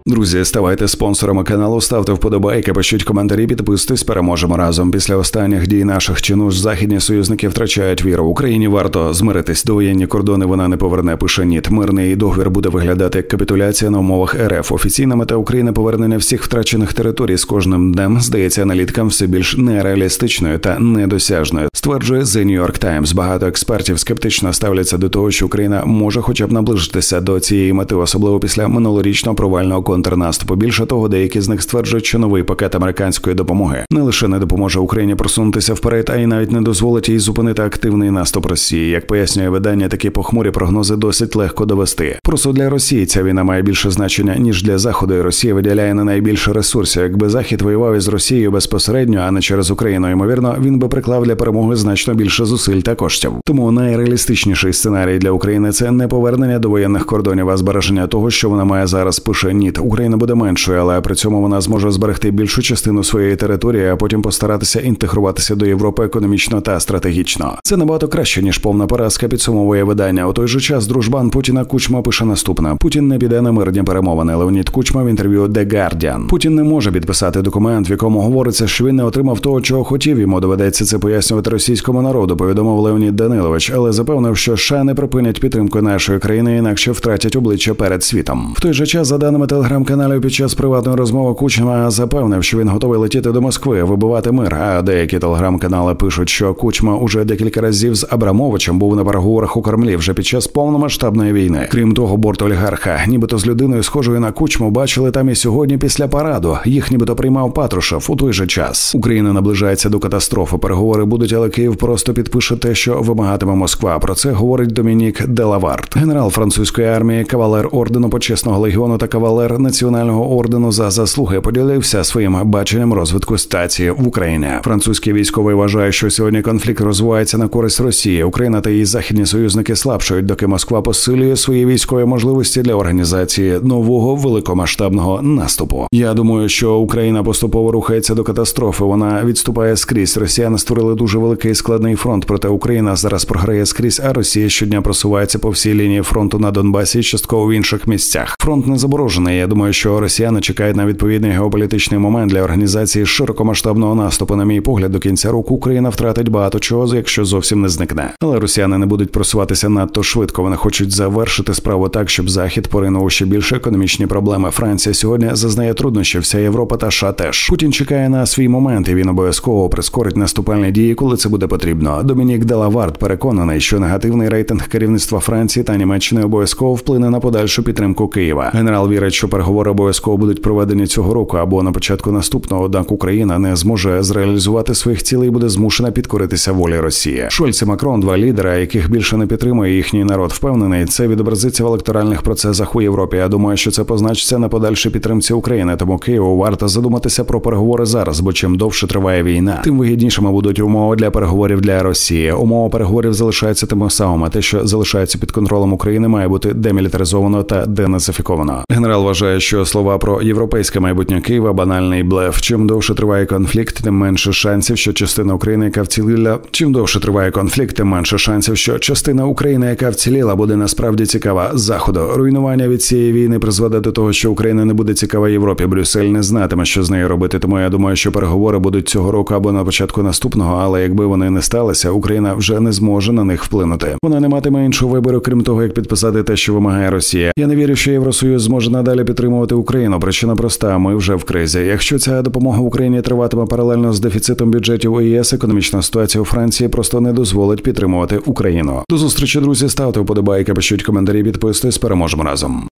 Друзі, ставайте спонсорами каналу, ставте вподобайки, пишіть коментарі, підписуйтесь, переможемо разом. Після останніх дій наших чинуш західні союзники втрачають віру. Україні варто змиритись. Довоєнні кордони вона не поверне, пише НІТ. Мирний договір буде виглядати як капітуляція на умовах РФ. Офіційна мета України – повернення всіх втрачених територій з кожним днем здається аналітикам все більш нереалістичною та недосяжною, стверджує The New York Times. Багато експертів скептично ставляться до того, що Україна може хоча б наближитися до цієї мети, особливо після минулорічного провального контрнаступу. Більше того, деякі з них стверджують, що новий пакет американської допомоги не лише не допоможе Україні просунутися вперед, а й навіть не дозволить їй зупинити активний наступ Росії. Як пояснює видання, такі похмурі прогнози досить легко довести. Просто для Росії ця війна має більше значення, ніж для Заходу, і Росія виділяє на найбільше ресурсів. Якби Захід воював із Росією безпосередньо, а не через Україну, ймовірно, він би приклав для перемоги значно більше зусиль та коштів. Тому найреалістичніший сценарій для України – це не повернення до воєнних кордонів, а збереження того, що вона має зараз, пише НІТ. Україна буде меншою, але при цьому вона зможе зберегти більшу частину своєї території, а потім постаратися інтегруватися до Європи економічно та стратегічно. Це набагато краще, ніж повна поразка, підсумовує видання. У той же час дружбан Путіна Кучма пише наступне. Путін не піде на мирні перемовини. Леонід Кучма в інтерв'ю The Guardian. Путін не може підписати документ, в якому говориться, що він не отримав того, чого хотів. Йому доведеться це пояснювати російському народу, повідомив Леонід Данилович, але запевнив, що США не припинять підтримку нашої країни, інакше втратять обличчя перед світом. В той же час, за даними телеграм-каналів, під час приватної розмови Кучма запевнив, що він готовий летіти до Москви, вибивати мир, а деякі телеграм-канали пишуть, що Кучма уже декілька разів з Абрамовичем був на переговорах у Кремлі вже під час повномасштабної війни. Крім того, бортолігарха, нібито з людиною схожою на Кучму, бачили там і сьогодні після параду. Їх нібито приймав Патрушев у той же час. Україна наближається до катастрофи. Переговори будуть, але Київ просто підпише те, що вимагатиме Москва. Про це говорить Домінік Делавард, генерал французької армії, кавалер ордену Почесного легіону та кавалер Національного ордену за заслуги, поділився своїм баченням розвитку ситуації в Україні. Французький військовий вважає, що сьогодні конфлікт розвивається на користь Росії. Україна та її західні союзники слабшають, доки Москва посилює свої військові можливості для організації нового великомасштабного наступу. Я думаю, що Україна поступово рухається до катастрофи. Вона відступає скрізь. Росіяни створили дуже великий і складний фронт, проте Україна зараз програє скрізь, а Росія щодня просувається по всій лінії фронту на Донбасі і частково в інших місцях. Фронт не заборожений. Я думаю, що росіяни чекають на відповідний геополітичний момент для організації широкомасштабного наступу. На мій погляд, до кінця року Україна втратить багато чого, якщо зовсім не зникне. Але росіяни не будуть просуватися надто швидко. Вони хочуть завершити справу так, щоб Захід поринув ще більше економічні проблеми. Франція сьогодні зазнає труднощів, вся Європа та США теж. Путін чекає на свій момент, і він обов'язково прискорить наступальні дії, коли це буде потрібно. Домінік Делавард переконаний, що негативний рейтинг керівництва Франції та Німеччини обов'язково вплине на подальшу підтримку Києва. Генерал вірить, що переговори обов'язково будуть проведені цього року або на початку наступного, однак Україна не зможе зреалізувати своїх цілей і буде змушена підкоритися волі Росії. Шольц і Макрон – два лідера, яких більше не підтримує їхній народ. Впевнений, це відобразиться в електоральних процесах у Європі. Я думаю, що це позначиться на подальшій підтримці України, тому Києву варто задуматися про переговори зараз, бо чим довше триває війна, тим вигіднішими будуть умови для переговорів для Росії. Умова переговорів залишається тими самими. Те, що залишається під контролем України, має бути демілітаризовано та денацифіковано. Генерал вважає, що слова про європейське майбутнє Києва – банальний блеф. Чим довше триває конфлікт, тим менше шансів, що частина України, яка вціліла, буде насправді цікава Заходу. Руйнування від цієї війни призведе до того, що Україна не буде цікава Європі. Брюссель не знатиме, що з нею робити. Тому я думаю, що переговори будуть цього року або на початку наступного, але якби вони не сталися, Україна вже не зможе на них вплинути. Вона не матиме іншого вибору, крім того, як підписати те, що вимагає Росія. Я не вірю, що Євросоюз зможе надалі підтримувати Україну. Причина проста – ми вже в кризі. Якщо ця допомога Україні триватиме паралельно з дефіцитом бюджетів у ЄС, економічна ситуація у Франції просто не дозволить підтримувати Україну. До зустрічі, друзі. Ставте вподобайки, пишіть коментарі, підписуйтесь, переможемо разом.